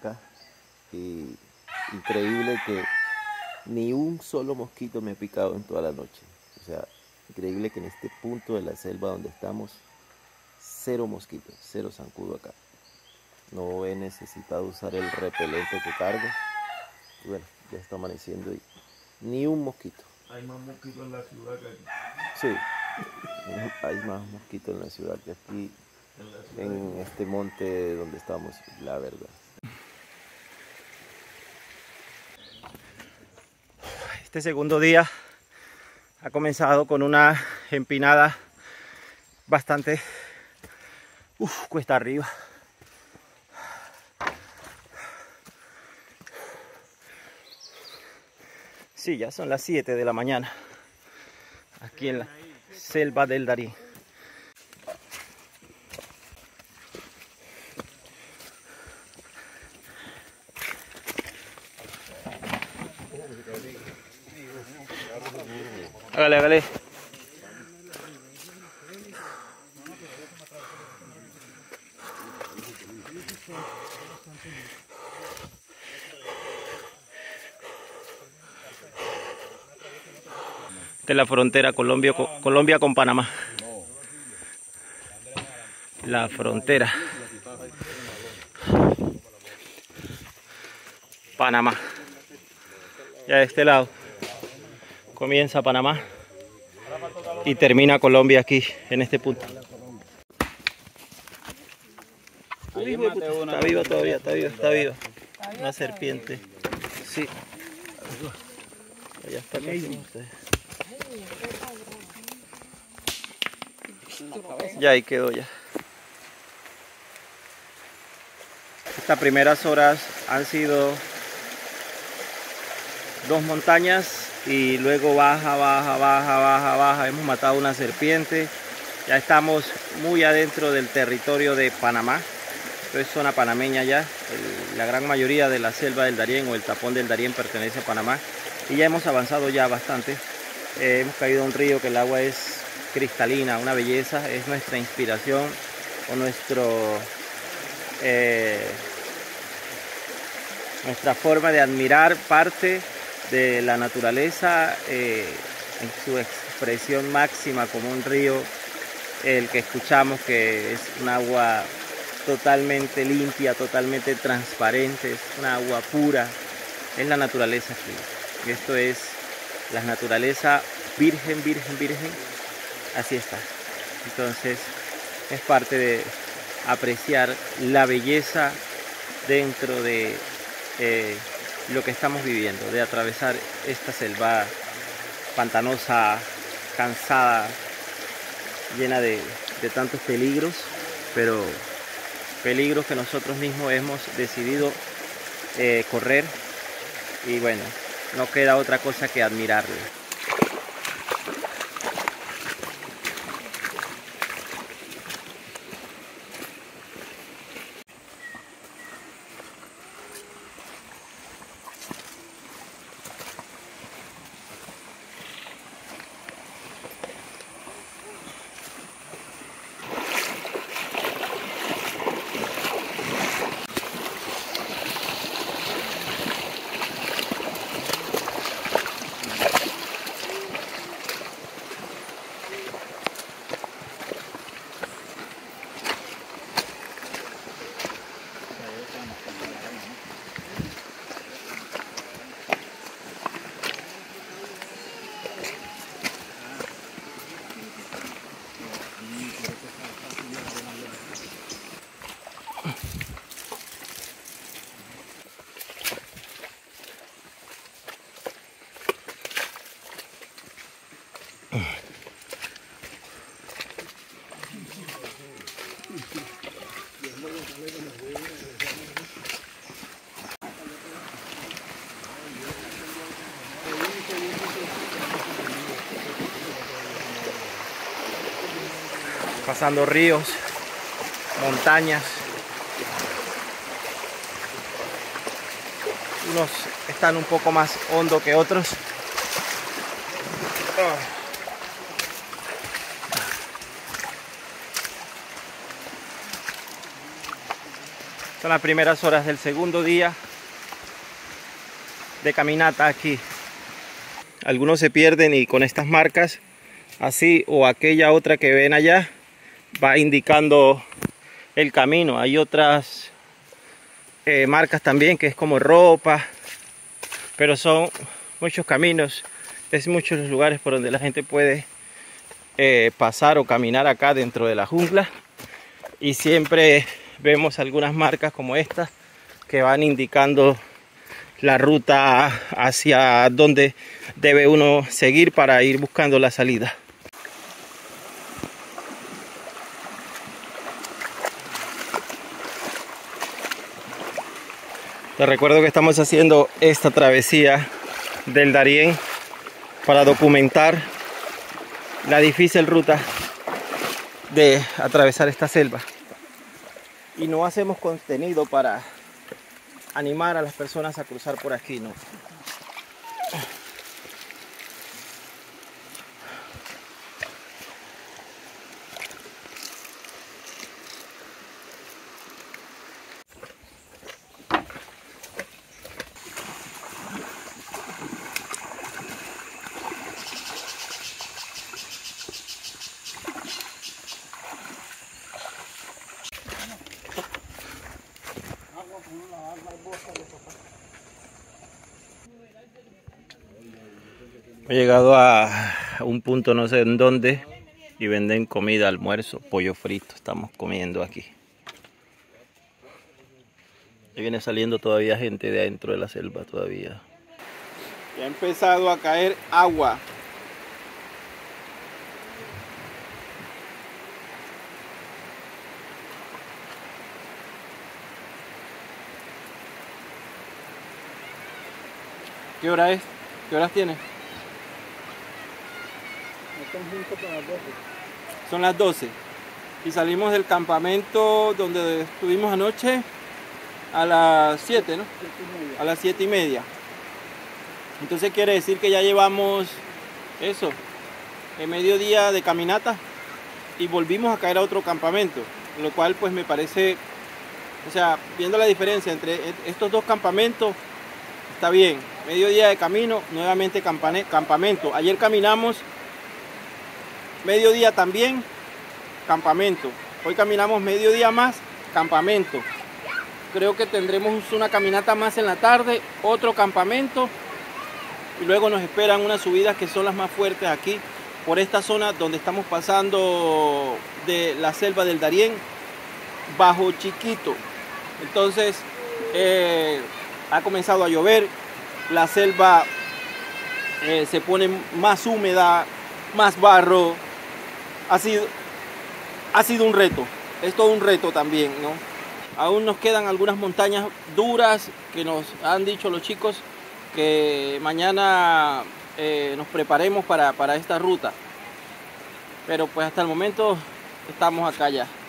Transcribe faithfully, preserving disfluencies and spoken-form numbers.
acá y increíble que ni un solo mosquito me ha picado en toda la noche. O sea, increíble que en este punto de la selva donde estamos, cero mosquitos, cero zancudo acá. No he necesitado usar el repelente que cargo. Y bueno, ya está amaneciendo y ni un mosquito. Hay más mosquitos en la ciudad que aquí. Sí, hay más mosquitos en la ciudad que aquí, en, en este monte donde estamos, la verdad. Este segundo día ha comenzado con una empinada bastante uf, cuesta arriba. Sí, ya son las siete de la mañana aquí en la selva del Darién. Hágale, hágale. Esta es la frontera Colombia, Colombia con Panamá. La frontera. Panamá. Ya de este lado comienza Panamá y termina Colombia aquí en este punto. Uy, está viva todavía, está viva, está viva. Una serpiente. Sí. Allá está casi. Ya ahí quedó ya. Estas primeras horas han sido dos montañas y luego baja, baja, baja, baja, baja. Hemos matado una serpiente. Ya estamos muy adentro del territorio de Panamá. Esto es zona panameña ya. El, la gran mayoría de la selva del Darién o el tapón del Darién pertenece a Panamá. Y ya hemos avanzado ya bastante. Eh, hemos caído a un río que el agua es cristalina, una belleza. Es nuestra inspiración o nuestro... Eh, nuestra forma de admirar parte de la naturaleza eh, en su expresión máxima como un río, el que escuchamos que es un agua totalmente limpia, totalmente transparente, es una agua pura, es la naturaleza aquí. Esto es la naturaleza virgen, virgen, virgen, así está. Entonces es parte de apreciar la belleza dentro de eh, lo que estamos viviendo, de atravesar esta selva pantanosa, cansada, llena de, de tantos peligros, pero peligros que nosotros mismos hemos decidido eh, correr y bueno, no queda otra cosa que admirarle. Pasando ríos, montañas. Unos están un poco más hondo que otros. Son las primeras horas del segundo día de caminata aquí. Algunos se pierden y con estas marcas, así o aquella otra que ven allá, va indicando el camino. Hay otras eh, marcas también que es como ropa, pero son muchos caminos, es muchos los lugares por donde la gente puede eh, pasar o caminar acá dentro de la jungla, y siempre vemos algunas marcas como estas que van indicando la ruta hacia donde debe uno seguir para ir buscando la salida. Les recuerdo que estamos haciendo esta travesía del Darién para documentar la difícil ruta de atravesar esta selva. Y no hacemos contenido para animar a las personas a cruzar por aquí, ¿no? He llegado a un punto no sé en dónde y venden comida, almuerzo, pollo frito. Estamos comiendo aquí. Y viene saliendo todavía gente de adentro de la selva todavía. Ya ha empezado a caer agua. ¿Qué hora es? ¿Qué horas tiene? Son las doce y salimos del campamento donde estuvimos anoche a las siete, ¿no? A las siete y media. Entonces quiere decir que ya llevamos eso, el mediodía de caminata, y volvimos a caer a otro campamento, lo cual pues me parece, o sea, viendo la diferencia entre estos dos campamentos, está bien. Mediodía de camino, nuevamente campamento. Ayer caminamos mediodía también, campamento. Hoy caminamos mediodía más, campamento. Creo que tendremos una caminata más en la tarde, otro campamento, y luego nos esperan unas subidas que son las más fuertes aquí, por esta zona donde estamos pasando de la selva del Darién, Bajo Chiquito. Entonces, eh, ha comenzado a llover, la selva eh, se pone más húmeda, más barro. Ha sido, ha sido un reto, es todo un reto también, ¿no? Aún nos quedan algunas montañas duras que nos han dicho los chicos que mañana eh, nos preparemos para, para esta ruta. Pero pues hasta el momento estamos acá ya.